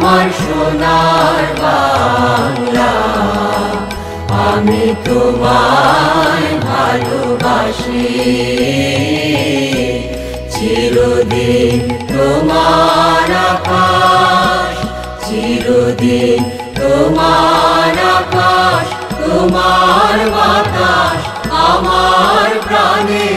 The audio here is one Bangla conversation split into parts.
আমার সোনার বাংলা, আমি তোমায় ভালোবাসি। চিরদিন তোমার আকাশ, চিরদিন তোমার আকাশ, তোমার বাতাস আমার প্রাণে।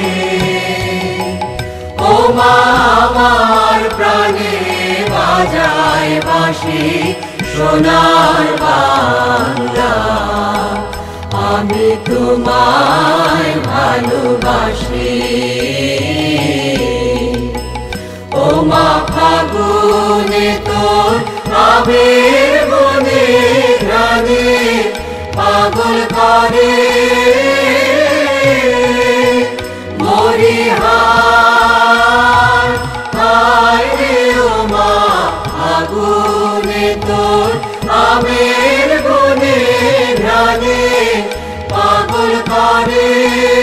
ও মা আমার প্রাণে বাজায় বাঁশি সোনার বাংলা, আমি তোমায় ভালোবাসি। ও মা ফাগুনে তোর আবির বনে ঘ্রাণে পাগল করে মরিহার। হায় রে ও মা ফাগুনে তোর আবির বনে ঘ্রাণে পাগল করে।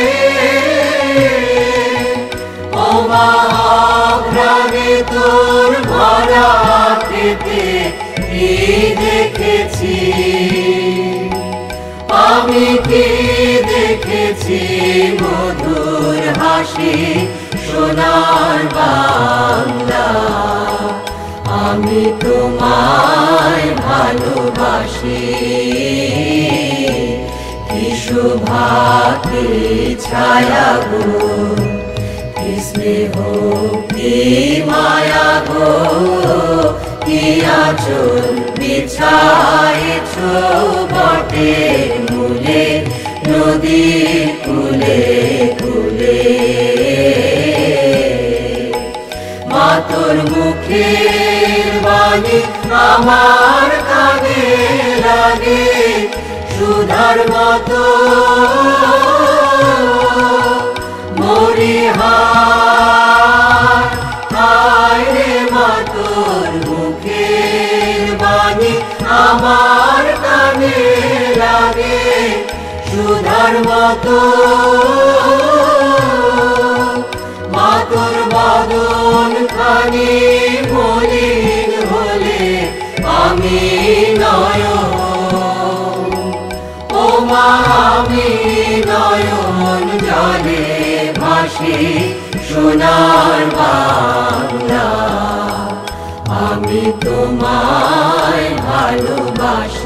ও মা ঘ্রাণে তোর ভরা খেতে কি দেখেছি, আমি কি দেখেছি মধুর হাসি সোনার বাংলা, আমি তোমায় ভালোবাসি। কি শোভা কি ছায়া গো, কি স্নেহ কি মায়া গো, কি আঁচল বিছায়েছ বটের মূলে নদীর কূলে কূলে। মা তোর মুখের বাণী আমার কানে লাগে সুধার মতো মরিহার। হায় রে মা তোর মুখের বাণী আমার কানে লাগে সুধার মতো। মা তোর বদন খানি মলিন হলে আমি নয়ন, ও মা আমি নয়ন জলে ভাসি সোনার বাংলা, আমি তোমায় ভালোবাসি।